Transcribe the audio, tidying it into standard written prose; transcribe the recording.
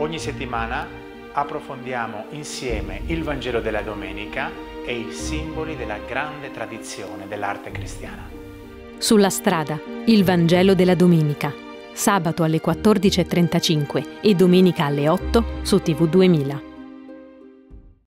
Ogni settimana approfondiamo insieme il Vangelo della domenica e i simboli della grande tradizione dell'arte cristiana. Sulla strada, il Vangelo della domenica, sabato alle 14:35 e domenica alle 8 su TV 2000.